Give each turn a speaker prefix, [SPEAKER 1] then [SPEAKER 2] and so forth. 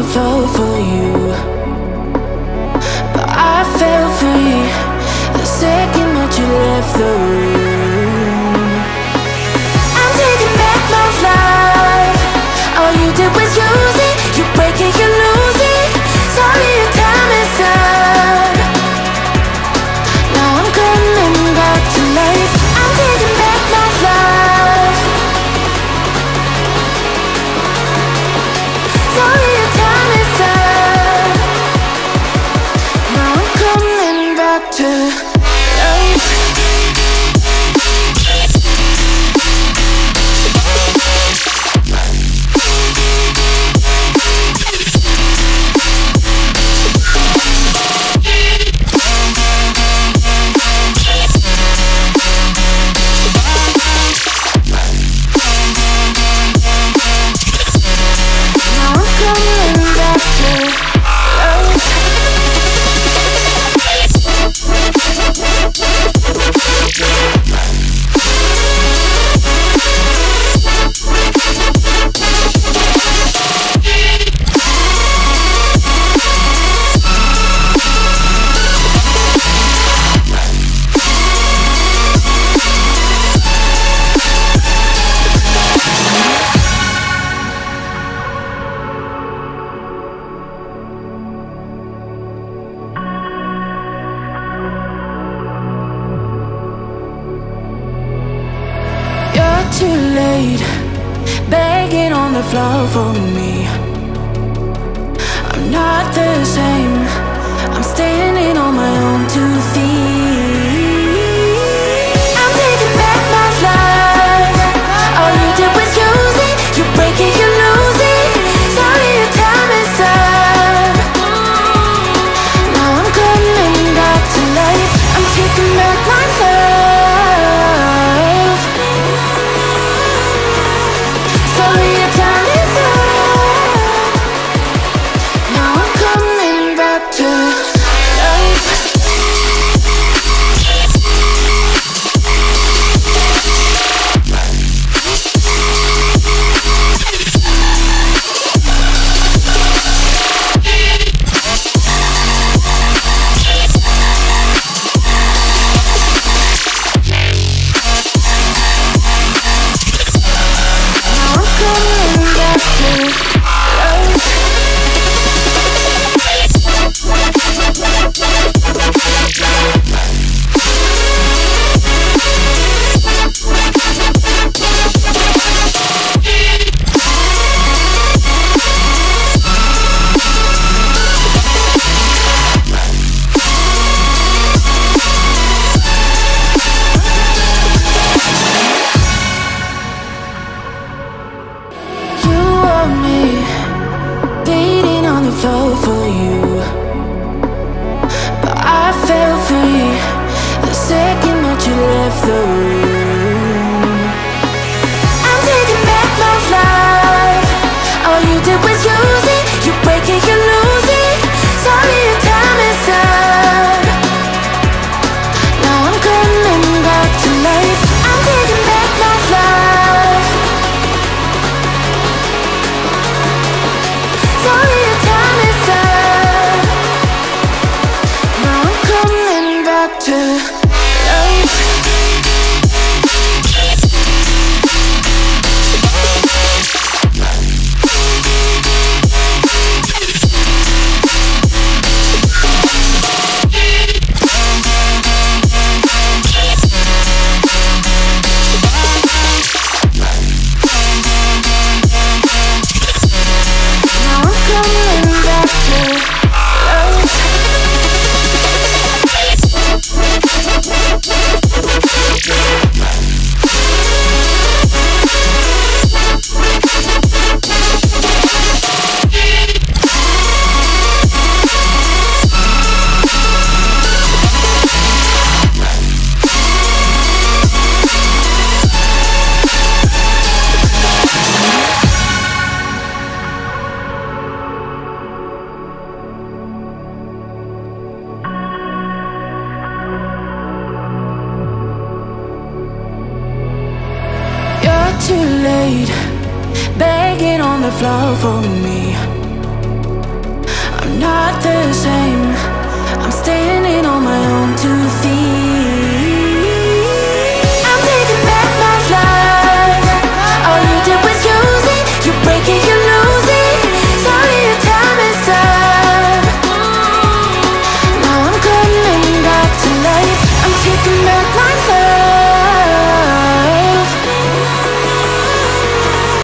[SPEAKER 1] floor for you, but I fell free the second that you left the room. I'm taking back my life. All you did was use it. You break it, you lose it. Sorry, your time is up. Now I'm coming back to life. I'm taking back my life. Sorry, your time is up. Now I'm coming back to life. Too late, begging on the floor for me. I'm not the same. I'm standing on my own 2 feet. I'm taking back my life. All you did was use it. You break it, you lose it. Sorry, your time is up. Now I'm coming back to life. I'm taking back my life. Sorry, your time is up. Now I'm coming back to life. Flow for you, but I fell free the second that you left the room. I'm taking back my life. All you did was use it. You break it, you lose it. Sorry, your time is up. Now I'm coming back to life. I'm taking back my life. Sorry, your time is up. Now I'm coming back to life. Now I'm coming back to life. Too late, begging on the floor for me. not the same